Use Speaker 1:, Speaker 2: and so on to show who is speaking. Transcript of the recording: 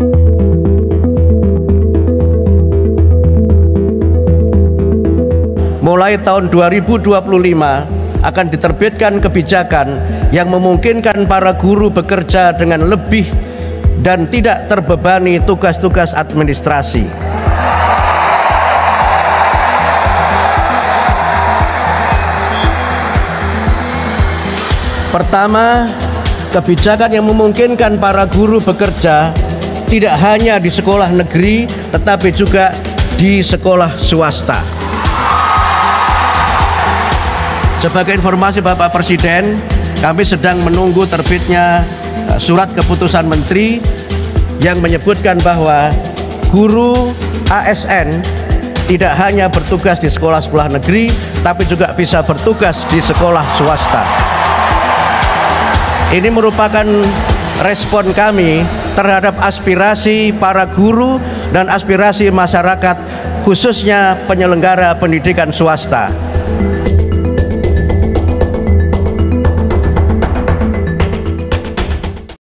Speaker 1: Mulai tahun 2025 akan diterbitkan kebijakan yang memungkinkan para guru bekerja dengan lebih dan tidak terbebani tugas-tugas administrasi. Pertama, kebijakan yang memungkinkan para guru bekerja tidak hanya di sekolah negeri tetapi juga di sekolah swasta. Sebagai informasi Bapak Presiden, kami sedang menunggu terbitnya surat keputusan Menteri yang menyebutkan bahwa guru ASN tidak hanya bertugas di sekolah-sekolah negeri, tapi juga bisa bertugas di sekolah swasta. Ini merupakan respon kami terhadap aspirasi para guru dan aspirasi masyarakat, khususnya penyelenggara pendidikan swasta.